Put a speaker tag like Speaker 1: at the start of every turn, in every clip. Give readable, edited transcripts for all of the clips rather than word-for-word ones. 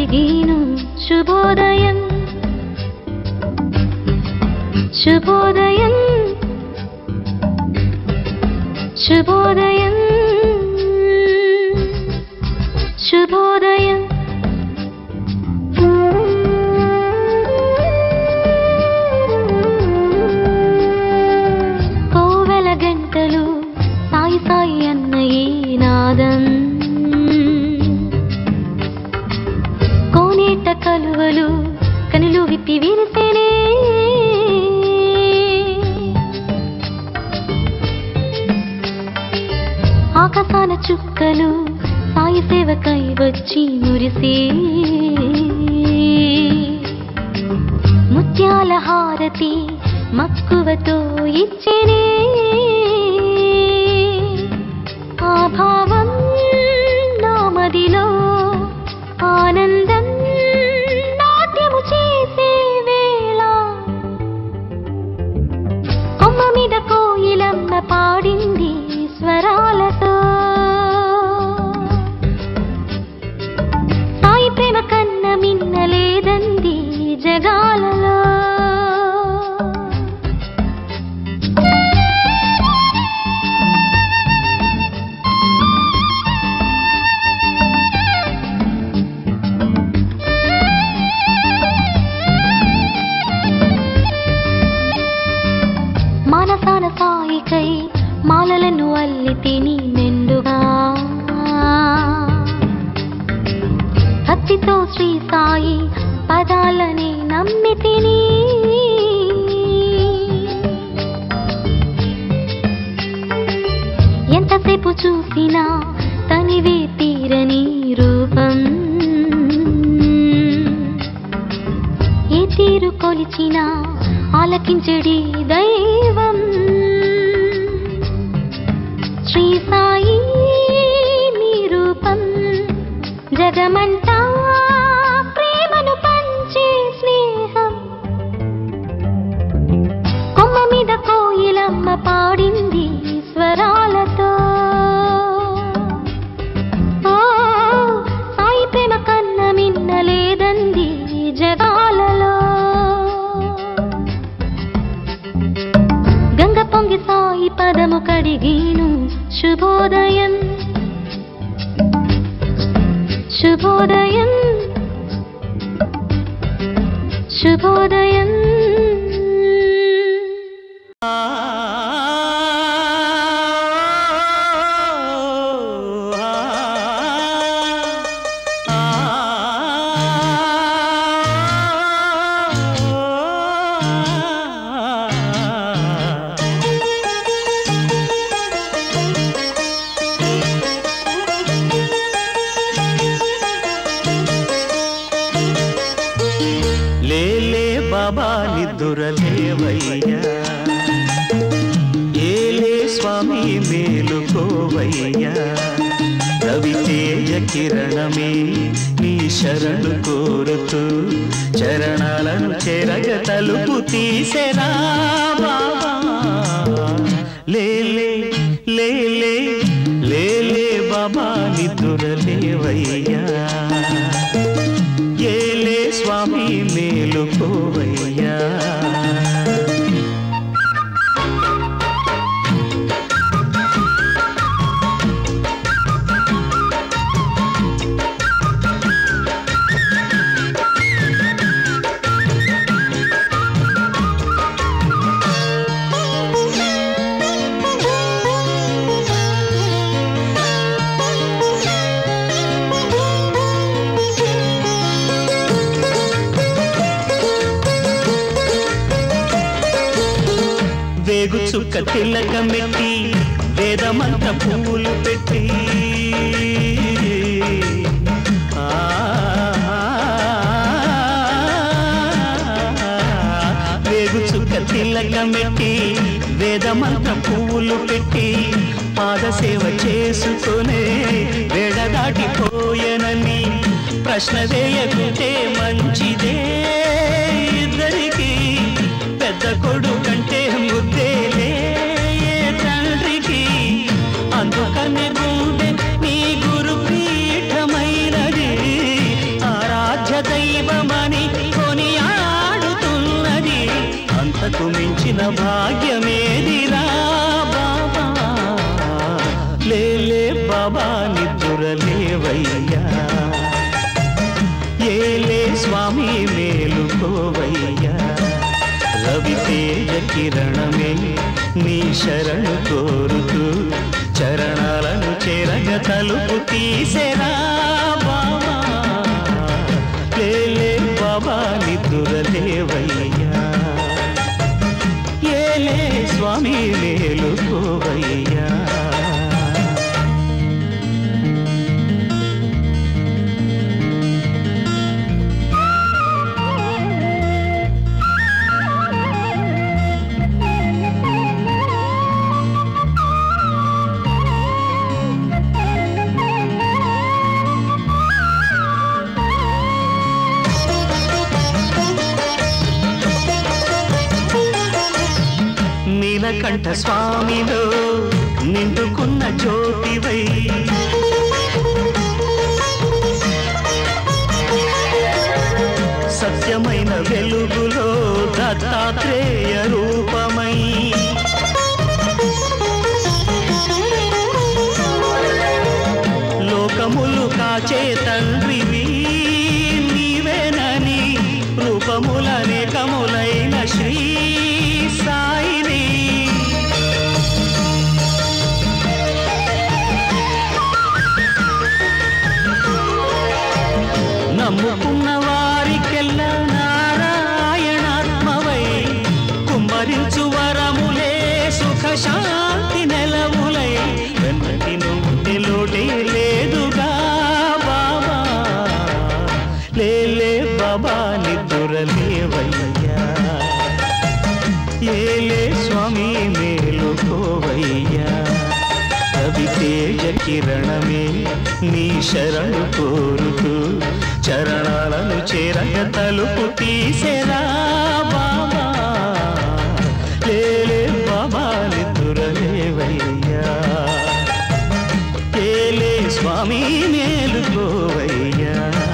Speaker 1: కడిగేను శుభోదయం శుభోదయం శుభోదయం శుభోదయం కోవెల గంటలు సాయి సాయి అన్న ఈ నాదం కోనేట కలువలు కనులు విప్పి విరిసేనే ఆకాశాన చుక్కలు సాయి సేవకై వచ్చి మురిసే ముత్యాల హారతి మక్కువతో ఇచ్చేనే ఆ భావం నా మదిలో ఆనందం నాట్యము చేసే వేళ కొమ్మ మీద కోయిలమ్మ పాడింది స్వరాలతో సాయి ప్రేమ కన్న మిన్నలేదంది జగాలలో మానసాన సాయికై మాలలను అల్లి తిని మెండుగా భక్తితో శ్రీ సాయి పదాలని నమ్మి తిని ఎంతసేపు చూసినా తనివే తీరని రూపం ఏ తీరు కొలిచినా ఆలకించడి దైవం శ్రీ సాయి నీ రూపం జగమంతా ప్రేమను పంచే స్నేహం కొమ్మ మీద కోయిలమ్మ పాడింది స్వరాలతో సాయి ప్రేమ కన్న మిన్నలేదంది జగాలలో గంగ పొంగి సాయి పదము కడిగేను శుభోదయం శుభోదయం శుభోదయం
Speaker 2: నిద్దురలేవయ్యా ఏలే స్వామి మేలుకోవయ్యా రవితేజ కిరణమే నీ శరణు కోరుతూ చరణాలను చెరగ తలుపు తీసెరా బాబా లేలే లేలే లేలే బాబా నిద్దురలేవయ్యా ఏలే స్వామి మేలుకోవయ్యా వేగు చుక్క తిలకమెట్టి వేదమంత పూలు పెట్టి వేగు చుక్క తిలకమెట్టి వేదమంత పూలు పెట్టి పాదసేవ చేసుకునే వేడ దాటిపోయనని ప్రశ్న వేయకుంటే మంచిదే ఇద్దరికి పెద్ద కొడుకంటే ముద్దేలే తండ్రికి అందుకనే గుండె నీ గురు పీఠమైనది ఆరాధ్య మించిన భాగ్యమేదిరా బాబా లేలే బాబా నిద్దురలేవయ్యా ఏలే స్వామి మేలుకోవయ్యా రవితేజ కిరణమే నీ శరణు కోరుతూ చరణాలను చేరగ తలుపు తీసెరా బాబా లేలే బాబా నిద్దురలేవయ్యా ఏలే స్వామి మేలుకోవయ్యా నీలకంఠ స్వామిలో నిండుకున్న జ్యోతివై సత్యమైన వెలుగులో దత్తాత్రేయ రూపమై లోకములు కాచే తండ్రివి నీవేనని రూపములనేకములైన శ్రీ సాయిని నమ్ముకున్న వారికెల్లా నారాయణాత్మవై కుమ్మరించు వరములే సుఖ శాంతి నెలవులై వెన్నటి నుండి లోటే లేదుగా బాబా లేలే బాబా నిద్దురలేవయ్యా ఏలే స్వామి మేలుకోవయ్యా రవితేజ కిరణమే నీ శరణు కోరుతూ చరణాలను చేరగ తలుపు తీసెరా బాబా లేలే బాబా నిద్దురలేవయ్యా ఏలే స్వామి మేలుకోవయ్యా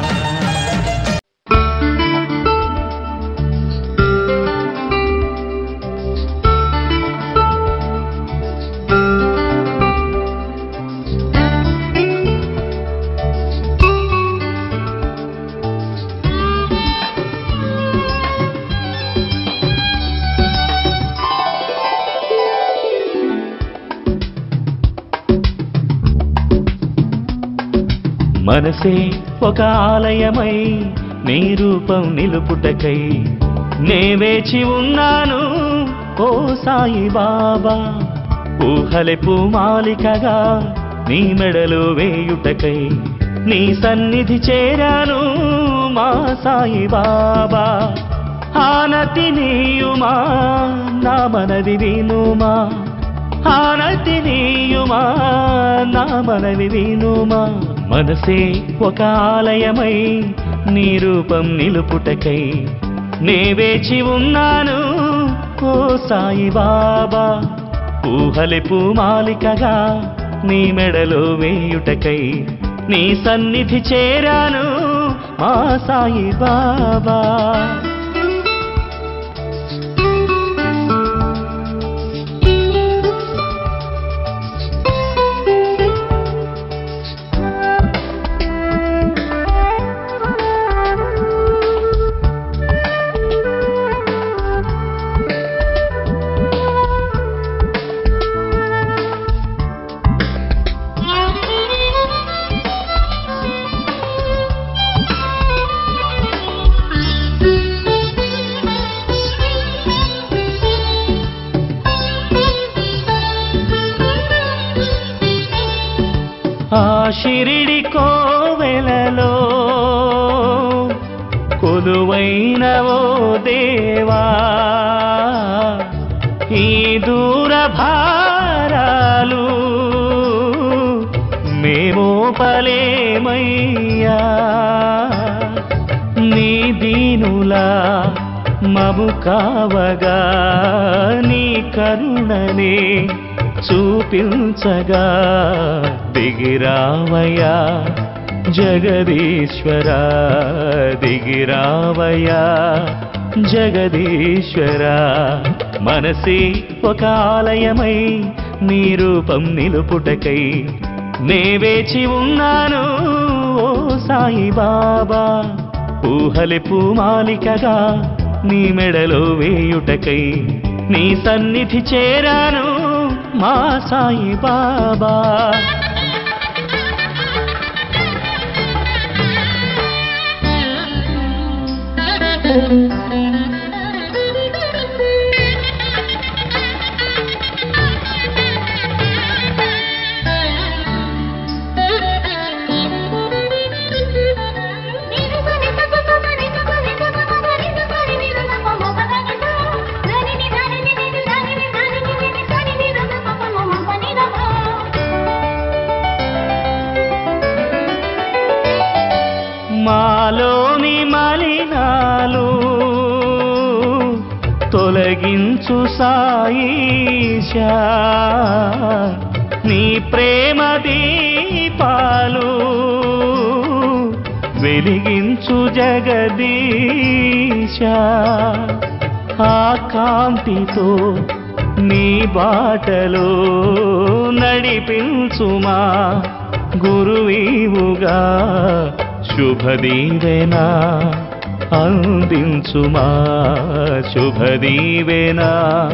Speaker 2: మనసే ఒక ఆలయమై నీ రూపం నిలుపుటకై నే వేచి ఉన్నాను ఓ సాయి బాబా ఊహలే పూమాలికగా నీ మెడలో వేయుటకై నీ సన్నిధి చేరాను మా సాయి బాబా ఆనతి నీయుమా నా మనవి వినుమా ఆనతి నీయుమా నా మనవి వినుమా మనసే ఒక ఆలయమై నీ రూపం నిలుపుటకై నే వేచి ఉన్నాను ఓ సాయి బాబా ఊహలే పూమాలికగా నీ మెడలో వేయుటకై నీ సన్నిధి చేరాను మా సాయి బాబా ఆ షిరిడి కోవెలలో కొలువైన ఓ దేవా ఈ దూర భారాలు మేమోపలేమయ్యా నీ దీనులా మము కావగా నీ కరుణనే చూపించగా దిగిరావయ్యా జగదీశ్వరా దిగిరావయ్యా జగదీశ్వరా మనసే ఒక ఆలయమై నీ రూపం నిలుపుటకై నే వేచి ఉన్నాను ఓ సాయి బాబా ఊహలే పూమాలికగా నీ మెడలో వేయుటకై నీ సన్నిధి చేరాను మా సాయి బాబా మాలోని మలినాలు తొలగించు సాయిషా నీ ప్రేమ దీపాలు వెలిగించు జగదీశా ఆ కాంతితో నీ బాటలో నడిపించుమా గురువీవుగా శుభదీవెనా అందించుమా శుభదీవెనా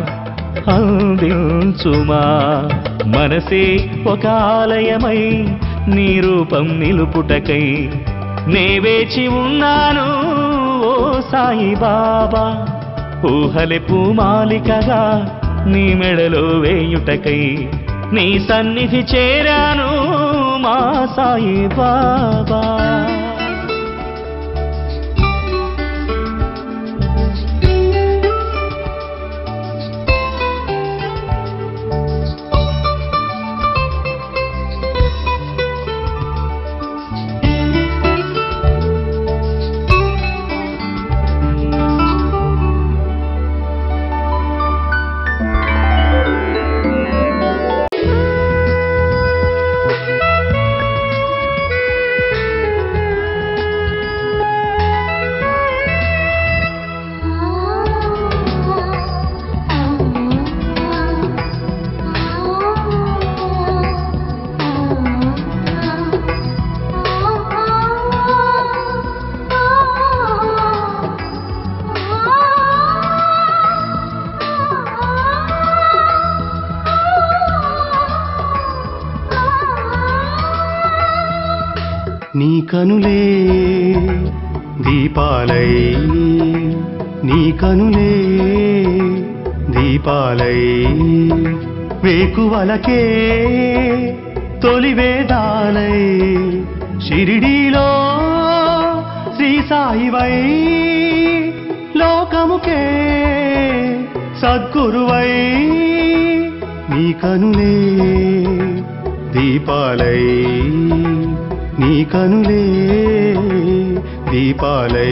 Speaker 2: అందించుమా మనసే ఒక ఆలయమై నీ రూపం నిలుపుటకై నే వేచి ఉన్నాను ఓ సాయి బాబా ఊహలే పూమాలికగా నీ మెడలో వేయుటకై నీ సన్నిధి చేరాను మా సాయి బాబా
Speaker 3: నీ కనులే దీపాలై నీ కనులే దీపాలై వేకువలకే తొలి వేదాలై షిరిడీలో శ్రీ సాయివై లోకముకే సద్గురువై నీ కనులే దీపాలై నీ కనులే దీపాలై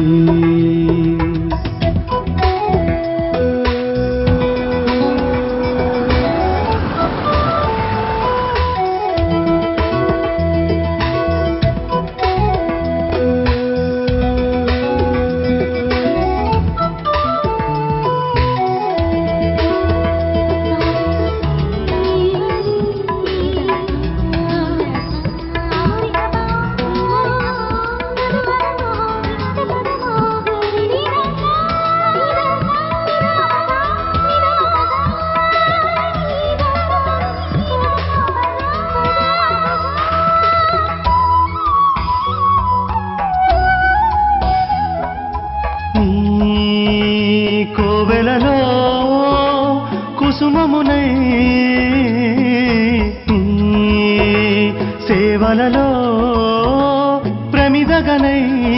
Speaker 3: కోవెలలో కుసుమమునై సేవలలో ప్రమిదగనై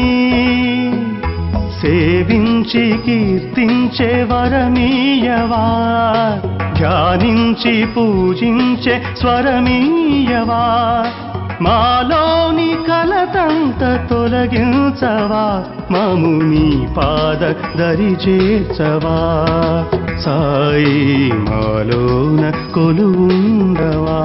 Speaker 3: సేవించి కీర్తించే వరమీయవా ధ్యానించి పూజించే స్వరమీయవా మాలోని కలతంత తొలగించవా మము నీ పాద దరి చేర్చవా సాయి మాలోన కొలువుండవా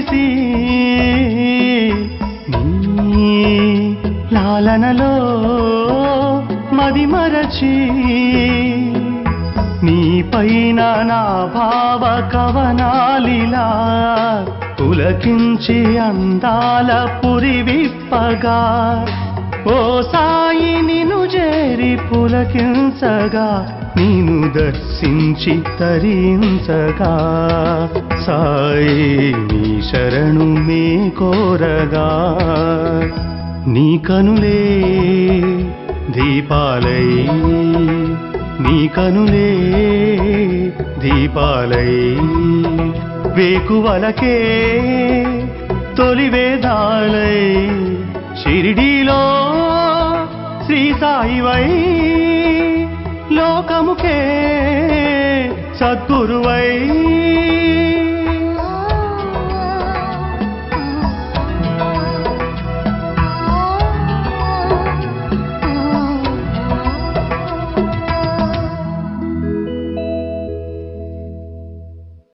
Speaker 3: మురిసి నీ లాలనలో మది మరచి నీ పైన నా భావ కవనాలిలా పులకించి అందాల పురి విప్పగా ఓ సాయి నిన్ను చేరి పులకించగా నిన్ను దర్శించి తరించగా సాయి నీ శరణు మే కోరగా నీ కనులే దీపాలై నీ కనులే దీపాలై వేకువలకే తొలి వేదాలై షిరిడీలో శ్రీ సాయివై లోకముకే సద్గురువై